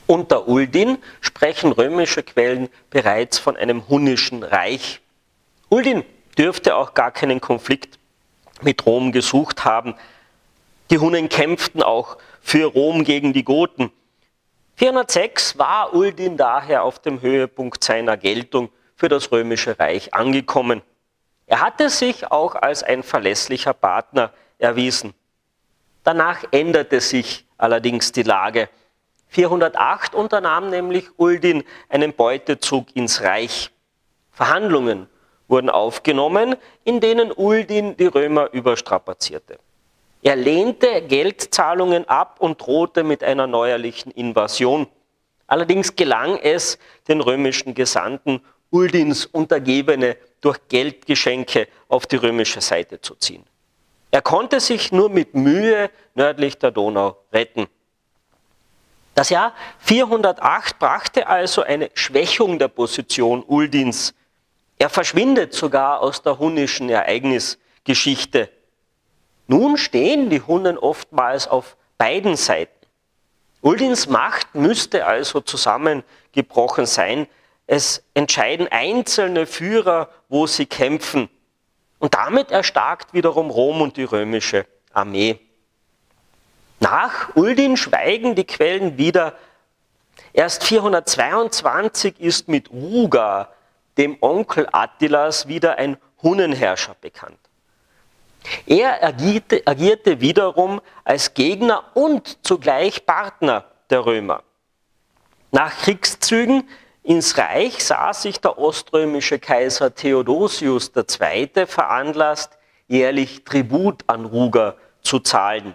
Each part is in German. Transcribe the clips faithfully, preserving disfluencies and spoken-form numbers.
Unter Uldin sprechen römische Quellen bereits von einem hunnischen Reich. Uldin dürfte auch gar keinen Konflikt mit Rom gesucht haben. Die Hunnen kämpften auch für Rom gegen die Goten. vierhundertsechs war Uldin daher auf dem Höhepunkt seiner Geltung für das Römische Reich angekommen. Er hatte sich auch als ein verlässlicher Partner erwiesen. Danach änderte sich allerdings die Lage. vierhundertacht unternahm nämlich Uldin einen Beutezug ins Reich. Verhandlungen wurden aufgenommen, in denen Uldin die Römer überstrapazierte. Er lehnte Geldzahlungen ab und drohte mit einer neuerlichen Invasion. Allerdings gelang es den römischen Gesandten, Uldins Untergebene durch Geldgeschenke auf die römische Seite zu ziehen. Er konnte sich nur mit Mühe nördlich der Donau retten. Das Jahr vierhundertacht brachte also eine Schwächung der Position Uldins. Er verschwindet sogar aus der hunnischen Ereignisgeschichte. Nun stehen die Hunnen oftmals auf beiden Seiten. Uldins Macht müsste also zusammengebrochen sein. Es entscheiden einzelne Führer, wo sie kämpfen. Und damit erstarkt wiederum Rom und die römische Armee. Nach Uldin schweigen die Quellen wieder. Erst vierhundertzweiundzwanzig ist mit Ruga, dem Onkel Attilas, wieder ein Hunnenherrscher bekannt. Er agierte, agierte wiederum als Gegner und zugleich Partner der Römer. Nach Kriegszügen ins Reich sah sich der oströmische Kaiser Theodosius der Zweite veranlasst, jährlich Tribut an Ruga zu zahlen.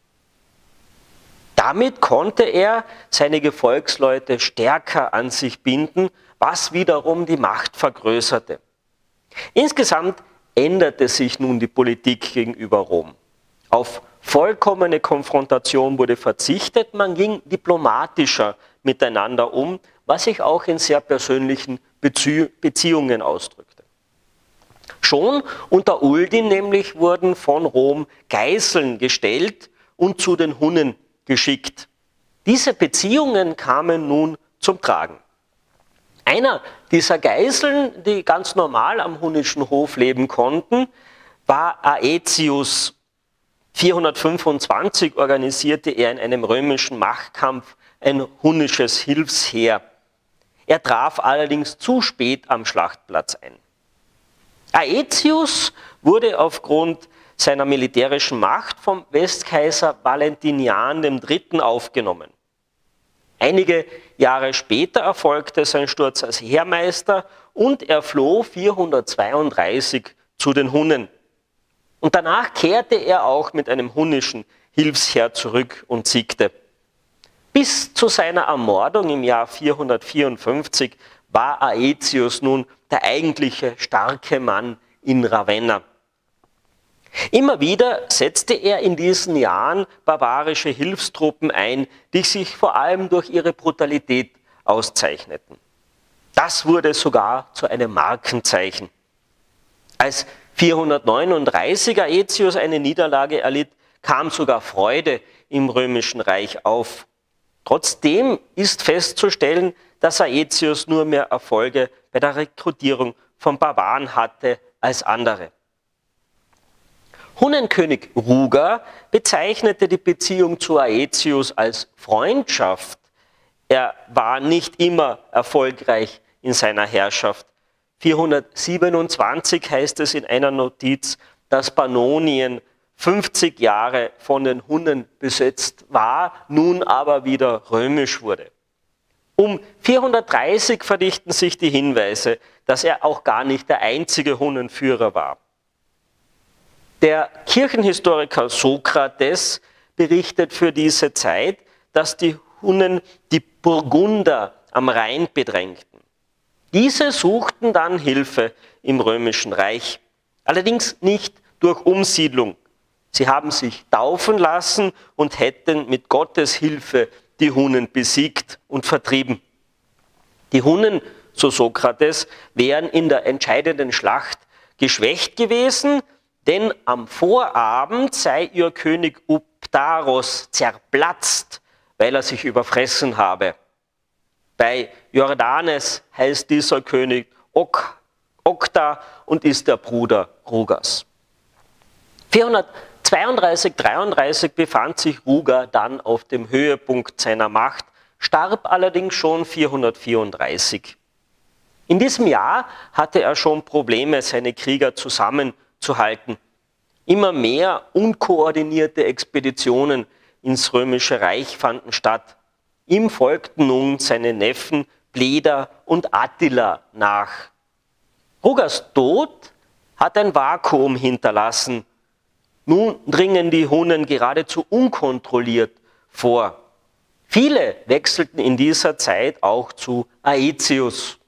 Damit konnte er seine Gefolgsleute stärker an sich binden, was wiederum die Macht vergrößerte. Insgesamt änderte sich nun die Politik gegenüber Rom. Auf vollkommene Konfrontation wurde verzichtet, man ging diplomatischer miteinander um, was sich auch in sehr persönlichen Bezie- Beziehungen ausdrückte. Schon unter Uldin nämlich wurden von Rom Geiseln gestellt und zu den Hunnen geschickt. Diese Beziehungen kamen nun zum Tragen. Einer dieser Geiseln, die ganz normal am hunnischen Hof leben konnten, war Aetius. vierhundertfünfundzwanzig organisierte er in einem römischen Machtkampf ein hunnisches Hilfsheer. Er traf allerdings zu spät am Schlachtplatz ein. Aetius wurde aufgrund seiner militärischen Macht vom Westkaiser Valentinian der Dritte aufgenommen. Einige Jahre später erfolgte sein Sturz als Heermeister und er floh vierhundertzweiunddreißig zu den Hunnen. Und danach kehrte er auch mit einem hunnischen Hilfsheer zurück und siegte. Bis zu seiner Ermordung im Jahr vierhundertvierundfünfzig war Aetius nun der eigentliche starke Mann in Ravenna. Immer wieder setzte er in diesen Jahren barbarische Hilfstruppen ein, die sich vor allem durch ihre Brutalität auszeichneten. Das wurde sogar zu einem Markenzeichen. Als vierhundertneununddreißig Aetius eine Niederlage erlitt, kam sogar Freude im Römischen Reich auf. Trotzdem ist festzustellen, dass Aetius nur mehr Erfolge bei der Rekrutierung von Barbaren hatte als andere. Hunnenkönig Ruga bezeichnete die Beziehung zu Aetius als Freundschaft. Er war nicht immer erfolgreich in seiner Herrschaft. vierhundertsiebenundzwanzig heißt es in einer Notiz, dass Pannonien fünfzig Jahre von den Hunnen besetzt war, nun aber wieder römisch wurde. Um vierhundertdreißig verdichten sich die Hinweise, dass er auch gar nicht der einzige Hunnenführer war. Der Kirchenhistoriker Sokrates berichtet für diese Zeit, dass die Hunnen die Burgunder am Rhein bedrängten. Diese suchten dann Hilfe im Römischen Reich, allerdings nicht durch Umsiedlung. Sie haben sich taufen lassen und hätten mit Gottes Hilfe die Hunnen besiegt und vertrieben. Die Hunnen, so Sokrates, wären in der entscheidenden Schlacht geschwächt gewesen, denn am Vorabend sei ihr König Uptaros zerplatzt, weil er sich überfressen habe. Bei Jordanes heißt dieser König Ok, Okta und ist der Bruder Rugas. vierhundertzweiunddreißig dreiunddreißig befand sich Ruga dann auf dem Höhepunkt seiner Macht, starb allerdings schon vierhundertvierunddreißig. In diesem Jahr hatte er schon Probleme, seine Krieger zusammenzuhalten. Immer mehr unkoordinierte Expeditionen ins Römische Reich fanden statt. Ihm folgten nun seine Neffen Bleda und Attila nach. Rugas Tod hat ein Vakuum hinterlassen. Nun dringen die Hunnen geradezu unkontrolliert vor. Viele wechselten in dieser Zeit auch zu Aetius.